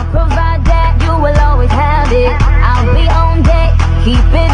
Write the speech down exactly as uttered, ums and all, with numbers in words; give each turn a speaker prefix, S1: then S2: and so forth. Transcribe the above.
S1: provide that, you will always have it. I'll be on deck, keep it